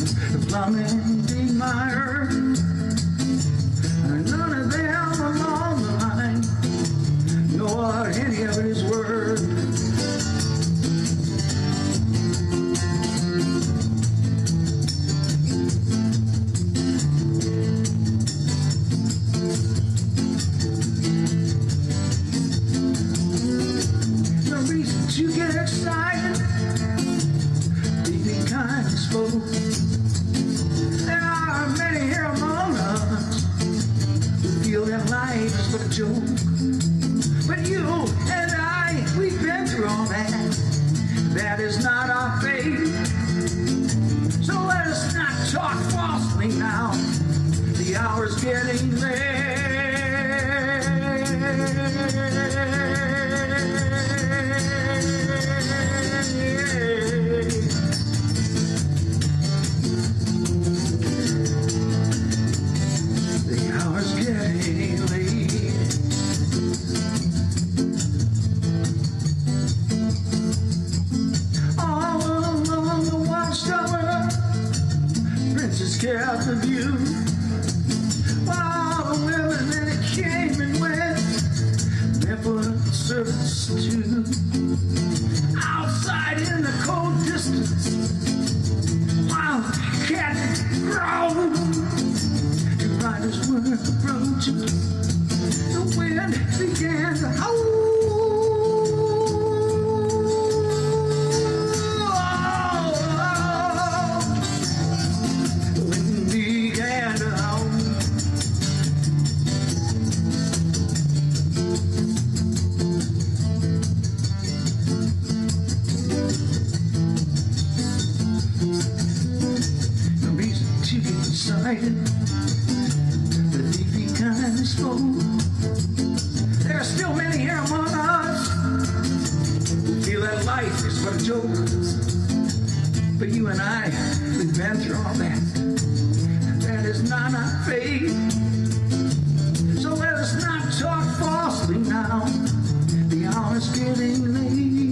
the plumbing mire. None of them along the line know what any of it is worth. The reason to get excited, be kind and slow. There are many here among us who feel that life is but a joke. But you and I, we've been through all that. That is not our fate. So let us not talk falsely now. The hour's getting late. The hour's getting late. All along the Watchtower, Princess kept the view. All the women that it came and went, barefoot servants too. Outside in the cold distance, wild cats growled. Riders were approaching. The wind began to howl. The wind began to howl. No reason to get excited. Kind of slow. There are still many here among us who feel that life is but a joke. But you and I, we've been through all that. That is not our fate. So let us not talk falsely now. The hour's getting late.